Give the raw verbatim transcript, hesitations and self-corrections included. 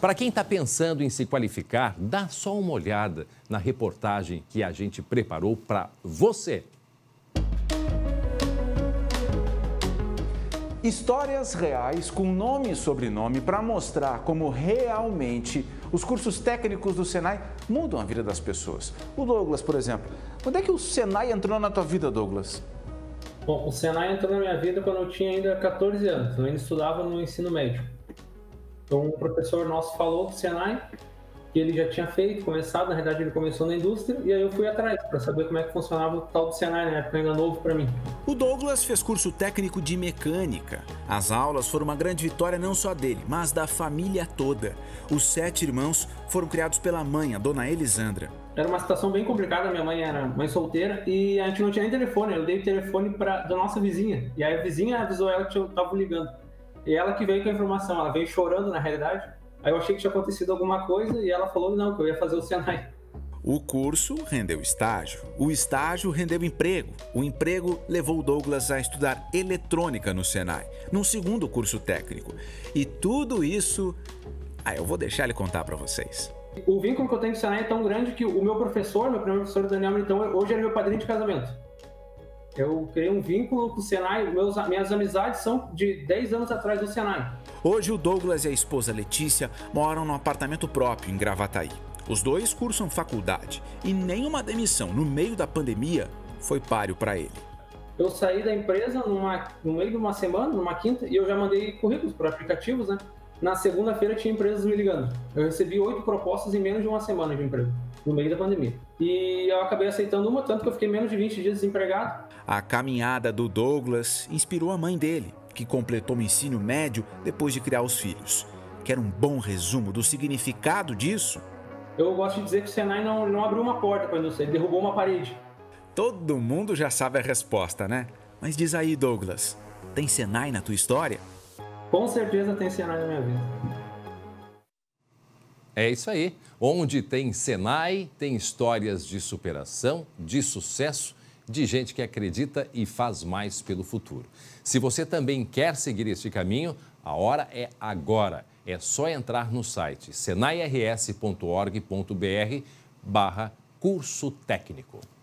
Para quem está pensando em se qualificar, dá só uma olhada na reportagem que a gente preparou para você. Histórias reais com nome e sobrenome para mostrar como realmente os cursos técnicos do Senai mudam a vida das pessoas. O Douglas, por exemplo. Quando é que o Senai entrou na tua vida, Douglas? Bom, o Senai entrou na minha vida quando eu tinha ainda quatorze anos. Eu ainda estudava no ensino médio. Então, um professor nosso falou do Senai, que ele já tinha feito, começado, na realidade ele começou na indústria, e aí eu fui atrás para saber como é que funcionava o tal do Senai, na época ainda novo para mim. O Douglas fez curso técnico de mecânica. As aulas foram uma grande vitória não só dele, mas da família toda. Os sete irmãos foram criados pela mãe, a dona Elisandra. Era uma situação bem complicada, minha mãe era mãe solteira e a gente não tinha nem telefone, eu dei o telefone pra, da nossa vizinha, e aí a vizinha avisou ela que eu tava ligando. E ela que veio com a informação, ela veio chorando na realidade. Aí eu achei que tinha acontecido alguma coisa e ela falou não, que eu ia fazer o Senai. O curso rendeu estágio, o estágio rendeu emprego. O emprego levou o Douglas a estudar eletrônica no Senai, num segundo curso técnico. E tudo isso, ah, eu vou deixar ele contar para vocês. O vínculo que eu tenho com o Senai é tão grande que o meu professor, meu primeiro professor, Daniel Militão, hoje era meu padrinho de casamento. Eu criei um vínculo com o Senai, meus, minhas amizades são de dez anos atrás do Senai. Hoje o Douglas e a esposa Letícia moram num apartamento próprio em Gravataí. Os dois cursam faculdade e nenhuma demissão no meio da pandemia foi páreo para ele. Eu saí da empresa numa, no meio de uma semana, numa quinta, e eu já mandei currículos para aplicativos, né? Na segunda-feira tinha empresas me ligando. Eu recebi oito propostas em menos de uma semana de emprego, no meio da pandemia. E eu acabei aceitando uma, tanto que eu fiquei menos de vinte dias desempregado. A caminhada do Douglas inspirou a mãe dele, que completou o ensino médio depois de criar os filhos. Quer um bom resumo do significado disso? Eu gosto de dizer que o Senai não, não abriu uma porta para a indústria, ele derrubou uma parede. Todo mundo já sabe a resposta, né? Mas diz aí, Douglas, tem Senai na tua história? Com certeza tem Senai na minha vida. É isso aí. Onde tem Senai, tem histórias de superação, de sucesso, de gente que acredita e faz mais pelo futuro. Se você também quer seguir este caminho, a hora é agora. É só entrar no site senai r s ponto org ponto b r barra curso técnico.